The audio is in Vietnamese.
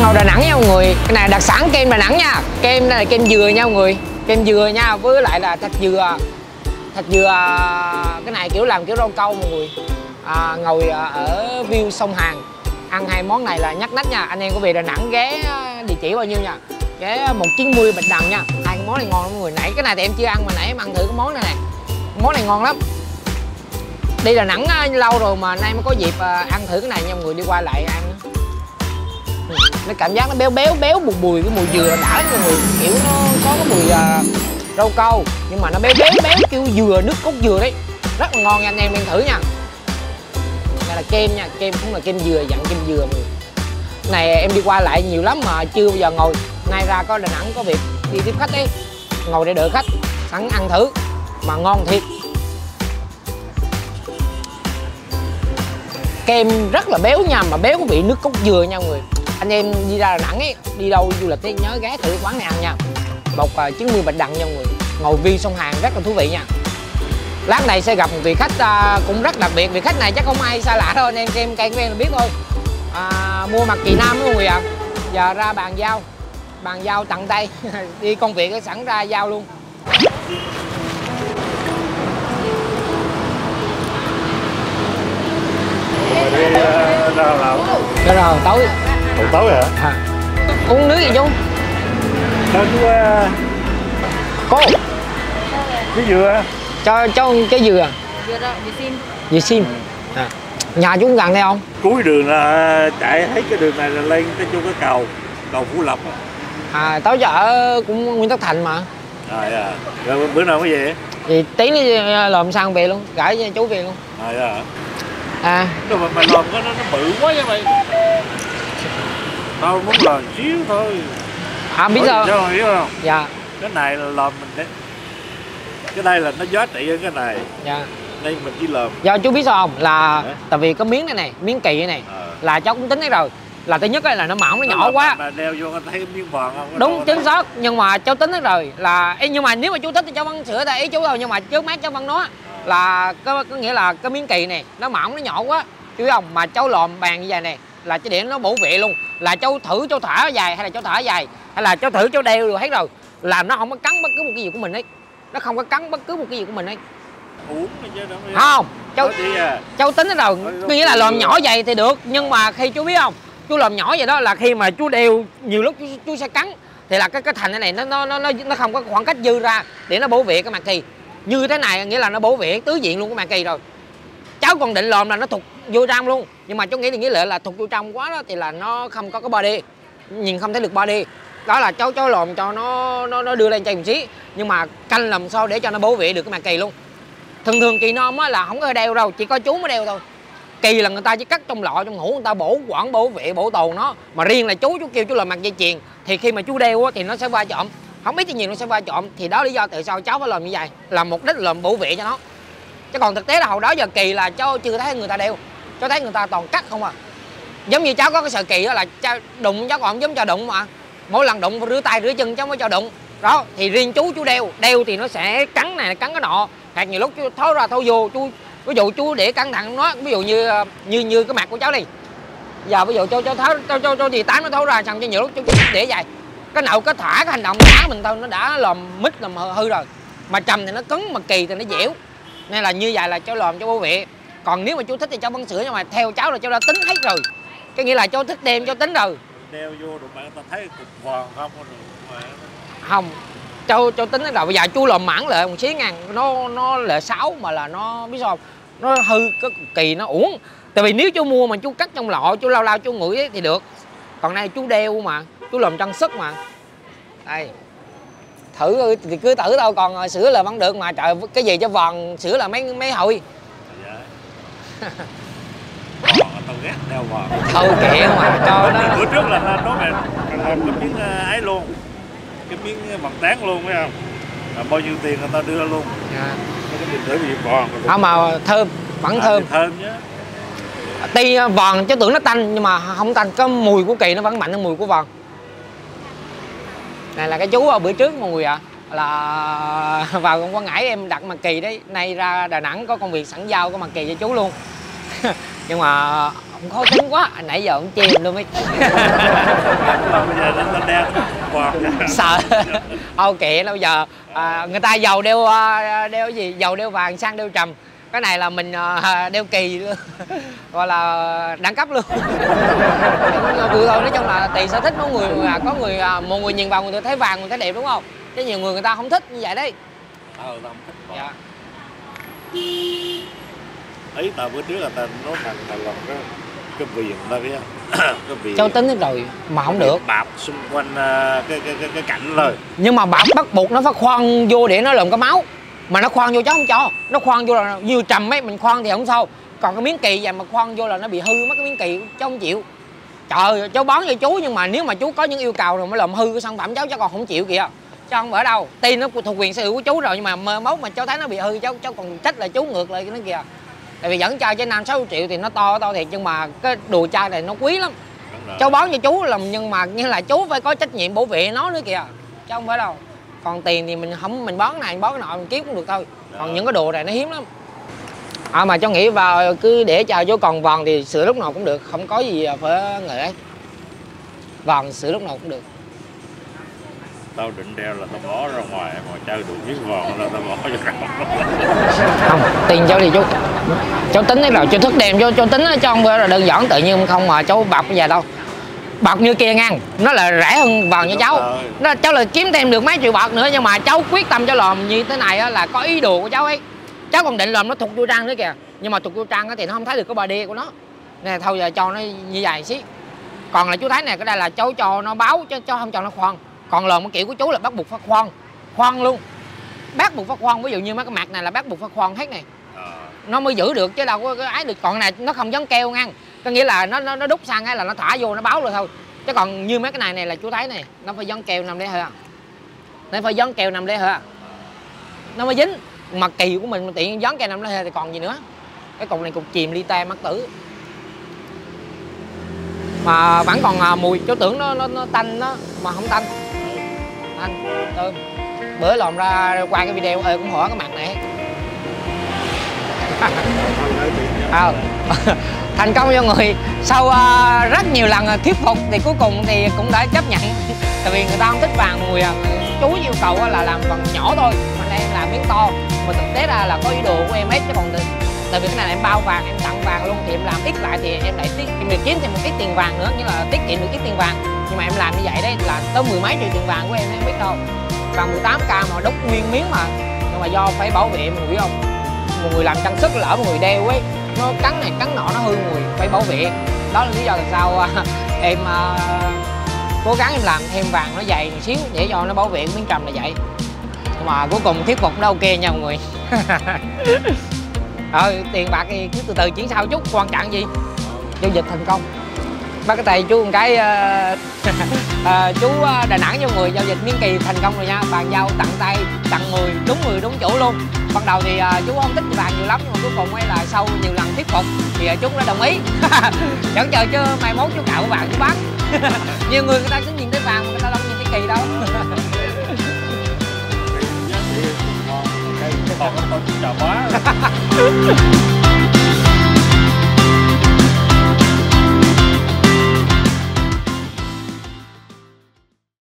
ngồi Đà Nẵng nha mọi người. Cái này đặc sản kem Đà Nẵng nha. Kem này là kem dừa nha mọi người. Kem dừa nha, với lại là thịt dừa. Thịt dừa cái này kiểu làm kiểu rau câu mọi người. Ngồi ở view sông Hàn. Ăn hai món này là nhắc nách nha. Anh em có về Đà Nẵng ghé địa chỉ bao nhiêu nha? Ghé 190 Bạch Đằng nha. Hai món này ngon lắm mọi người. Nãy cái này thì em chưa ăn mà nãy em ăn thử cái món này nè. Món này ngon lắm. Đi Đà Nẵng lâu rồi mà nay mới có dịp ăn thử cái này nha mọi người, đi qua lại ăn. Nó cảm giác nó béo bùi bùi cái mùi dừa đã lắm mọi người, kiểu nó có cái mùi rau câu nhưng mà nó béo kiểu dừa, nước cốt dừa đấy, rất là ngon nha anh em ăn thử nha. Đây là kem nha, kem cũng là kem dừa, dặn kem dừa mọi người. Này em đi qua lại nhiều lắm mà chưa bao giờ ngồi, nay ra có Đà Nẵng có việc đi tiếp khách ấy, ngồi để đợi khách sẵn ăn thử mà ngon thiệt. Kem rất là béo nha, mà béo có vị nước cốt dừa nha mọi người. Anh em đi ra Đà Nẵng ấy, đi đâu du lịch ấy, nhớ ghé thử quán này ăn nha. 190 Bạch Đằng nha mọi người. Ngồi view sông Hàn rất là thú vị nha. Lát này sẽ gặp một vị khách cũng rất đặc biệt. Vị khách này chắc không ai xa lạ đâu, anh em xem cây của em là biết thôi. Mua mặt kỳ nam mọi người ạ. Giờ ra bàn giao tận tay. Đi công việc sẵn ra giao luôn. Đi ra làm rồi tối hả? Uống nước gì chú? Đâu chú Cô cái dừa cho cái dừa. Dừa đó, dừa sim. Dừa sim. Nhà chú gần đây không? cuối đường là chạy hết cái đường này là lên tới chỗ cái cầu Phú Lộc. Tối giờ cũng Nguyễn Tất Thành mà. Rồi bữa nào mới về? Thì tí đi làm sang về luôn, gửi cho chú về luôn. Đâu mà mày làm nó bự quá vậy mày. Tao muốn làm xíu thôi. Biết sao? Sao hiểu không? Dạ. Cái này là làm mình đấy. Cái đây là nó giá trị hơn cái này. Dạ. Đây mình chỉ làm. Do chú biết sao không? Là tại vì cái miếng này miếng kỳ này là cháu cũng tính đấy rồi. Là thứ nhất là nó mỏng, nó nhỏ quá. Mà đeo vô anh thấy miếng vàng không? Đúng chính xác, nhưng mà cháu tính hết rồi là nhưng mà nếu mà chú thích thì cháu vẫn sửa theo ý chú thôi, nhưng mà trước mắt cháu vẫn nói là có nghĩa là cái miếng kỳ này nó mỏng, nó nhỏ quá chú biết không, mà cháu lòm bàn như vậy này là cái điện nó bổ vệ luôn, là cháu thử cháu thả dài hay là cháu thả dài hay là cháu thử cháu đeo được hết rồi, là nó không có cắn bất cứ một cái gì của mình ấy, nó không có cắn bất cứ một cái gì của mình ấy. Không, cháu tính hết rồi, có nghĩa là lòm nhỏ vậy thì được, nhưng mà khi chú biết không, chú làm nhỏ vậy đó là khi mà chú đeo nhiều lúc chú sẽ cắn thì là cái thành này nó không có khoảng cách dư ra để nó bảo vệ cái mặt kỳ như thế này, nghĩa là nó bảo vệ tứ diện luôn cái mặt kỳ rồi. Cháu còn định làm là nó thụt vô trong luôn, nhưng mà cháu nghĩ thì nghĩa là thụt vô trong quá đó thì là nó không có cái body, nhìn không thấy được body đó, là cháu làm cho nó đưa lên trên một xí, nhưng mà canh làm sao để cho nó bảo vệ được cái mặt kỳ luôn. Thường kỳ non á là không có đeo đâu, chỉ có chú mới đeo thôi. Kỳ là người ta chỉ cắt trong lọ trong hũ, người ta bổ quản bảo vệ bảo tồn nó, mà riêng là chú kêu chú làm mặt dây chuyền thì khi mà chú đeo thì nó sẽ va chạm, không biết cái gì nó sẽ va chạm, thì đó lý do tại sao cháu phải làm như vậy, là mục đích làm bảo vệ cho nó, chứ còn thực tế là hồi đó giờ kỳ là cháu chưa thấy người ta đeo, cháu thấy người ta toàn cắt không à. Giống như cháu có cái sợi kỳ đó là cháu đụng cháu còn không dám cho đụng mà, mỗi lần đụng phải rửa tay rửa chân cháu mới cho đụng đó, thì riêng chú đeo thì nó sẽ cắn này cắn cái nọ, hoặc nhiều lúc chú tháo ra tháo vô, chú ví dụ chú để cẩn thận nó, ví dụ như cái mặt của cháu đi, giờ ví dụ cho tháo cho gì tán nó tháo ra xong, cho nhiều lúc chú để vậy cái nào có thả cái hành động đá mình thôi nó đã làm mít làm hư rồi, mà trầm thì nó cứng mà kỳ thì nó dẻo, nên là như vậy là cháu làm cho bảo vệ. Còn nếu mà chú thích thì cháu vẫn sửa, nhưng mà theo cháu là cháu đã tính hết rồi, cái nghĩa là cháu thích đem cháu tính rồi. Đeo vô được bạn ta thấy cục vàng không không, cháu tính hết rồi. Bây giờ chú làm mãn lại một xí ngàn, nó là 6 mà là nó biết sao không? Nó hư cái kỳ nó uổng. Tại vì nếu chú mua mà chú cắt trong lọ, chú lao chú ngửi ấy, thì được. Còn nay chú đeo mà, chú làm trang sức mà. Đây. Thử thì cứ thử thôi, còn sửa là vẫn được mà. Trời, cái gì cho vòn sửa là mấy hội. Tao ghét đeo vàng. Thôi kệ mà cho nó. Bữa trước là nó làm cái miếng ấy luôn, cái miếng bằng tán luôn phải không? Là bao nhiêu tiền người ta đưa luôn. Cái điện tử bị vòn. Không mà thơm, vẫn thơm. Thơm chứ. Tuy vòn chứ tưởng nó tanh, nhưng mà không tanh, cái mùi của kỳ nó vẫn mạnh hơn mùi của vòn. Này là cái chú bữa trước mọi người ạ, là vào Quảng Ngãi em đặt mặt kỳ đấy, nay ra Đà Nẵng có công việc sẵn giao có mặt kỳ cho chú luôn. Nhưng mà Không khó tính quá, nãy giờ ông chê luôn ấy. Bây giờ nó đeo Sợ. Ok, bây giờ người ta giàu đeo gì, giàu đeo vàng, sang đeo trầm. Cái này là mình đeo kỳ luôn. Gọi là đẳng cấp luôn. Vừa thôi, nói chung là tùy sở thích của người, có người một người nhìn vào người ta thấy vàng, người thấy đẹp đúng không? Chứ nhiều người ta không thích như vậy đấy. tao không thích. Dạ. Ấy tao bữa trước là tao nói thằng lòng cái viền tao biết cái viền. Cháu tính hết rồi mà không được. Bạp xung quanh cái cạnh rồi. Nhưng mà bạp bắt buộc nó phải khoan vô để nó lượm cái máu. Mà nó khoan vô cháu không cho. Nó khoan vô là như trầm ấy, mình khoan thì không sao. Còn cái miếng kỳ vậy mà khoan vô là nó bị hư mất cái miếng kỳ, cháu không chịu. Trời ơi, cháu bón cho chú, nhưng mà nếu mà chú có những yêu cầu rồi mới làm hư cái sản phẩm cháu còn không chịu kìa. Cháu không ở đâu. Tiền nó thuộc quyền sở hữu của chú rồi, nhưng mà mốt mà cháu thấy nó bị hư, cháu còn trách là chú ngược lại nó kìa. Tại vì dẫn chai trên 5-6 triệu thì nó to thiệt, nhưng mà cái đồ chai này nó quý lắm. Cháu bón cho chú là, nhưng mà như là chú phải có trách nhiệm bảo vệ nó nữa kìa, chứ không phải đâu. Còn tiền thì mình bón này bón cái nọ mình kiếm cũng được thôi. Còn những cái đồ này nó hiếm lắm. Mà cháu nghĩ vào cứ để cho chú còn vòn thì sửa lúc nào cũng được, không có gì phải ngợi ấy. Vòn sửa lúc nào cũng được. Tao định đeo là tao bỏ ra ngoài mà chơi được miếng vòn là tao bỏ cho không, tiền cháu thì cháu tính đấy rồi, cháu thức đêm cháu tính cho ông là đơn giản, tự nhiên không mà cháu bọc bây giờ đâu. Bọc như kia ngang, nó là rẻ hơn vòn cho cháu. Nó cháu là kiếm thêm được mấy triệu bạc nữa, nhưng mà cháu quyết tâm cháu làm như thế này là có ý đồ của cháu ấy. Cháu còn định làm nó thuộc vô trang nữa kìa, nhưng mà thuộc vô trang thì nó không thấy được cái body của nó. Nè thôi giờ cho nó như vậy xí. Còn là chú thấy nè, cái đây là cháu cho nó báo chứ cháu không cho nó khoan. Còn lồn cái kiểu của chú là bắt buộc phải khoan luôn, bắt buộc phải khoan. Ví dụ như mấy cái mặt này là bắt buộc phải khoan hết này, nó mới giữ được chứ đâu có cái ấy được. Còn này nó không dán keo ngang, có nghĩa là nó đúc xăng hay là nó thả vô nó báo rồi thôi. Chứ còn như mấy cái này là chú thấy này, nó phải dán keo nằm đây hả, nó phải dán keo nằm đây hả, nó mới dính. Mà kỳ của mình tiện dán keo nằm đây thì còn gì nữa. Cái cục này cục chìm ly te mắc tử mà vẫn còn mùi. Cháu tưởng nó tanh đó mà không tanh. Thơm. Bữa làm ra qua cái video cũng hỏi cái mặt này. Thành công cho người sau rất nhiều lần thuyết phục thì cuối cùng thì cũng đã chấp nhận. Tại vì người ta không thích vàng mùi. Chú yêu cầu là làm phần nhỏ thôi, mà đây em làm miếng to. Mà thực tế ra là có ý đồ của em hết chứ còn tại vì cái này là em bao vàng, em tặng vàng luôn thì em làm ít lại thì em lại em được kiếm thêm một ít tiền vàng nữa, như là tiết kiệm được ít tiền vàng. Nhưng mà em làm như vậy đấy là tới 10 mấy triệu tiền vàng của em không biết đâu. Vàng 18k mà đúc nguyên miếng mà. Nhưng mà do phải bảo vệ, mình biết không? Một người làm trang sức lỡ một người đeo ấy, nó cắn này cắn nọ nó hư mùi, phải bảo vệ. Đó là lý do tại sao em cố gắng em làm thêm vàng nó dày một xíu để cho nó bảo vệ miếng trầm là vậy. Nhưng mà cuối cùng thuyết phục nó ok nha mọi người. Tiền bạc thì cứ từ từ chuyển sau chút, quan trọng gì giao dịch thành công. Bắt cái tay chú một cái chú Đà Nẵng cho người giao dịch miếng kỳ thành công rồi nha. Bàn giao tặng tay tặng người đúng chỗ luôn. Ban đầu thì chú không thích vàng nhiều lắm, nhưng mà cuối cùng ấy là sau nhiều lần thuyết phục thì chú đã đồng ý. Chẳng chờ chứ mai mốt chú cạo vàng chú bán. Nhiều người ta cứ nhìn thấy vàng mà người ta đâu nhìn thấy kỳ đâu. Còn có chào quá.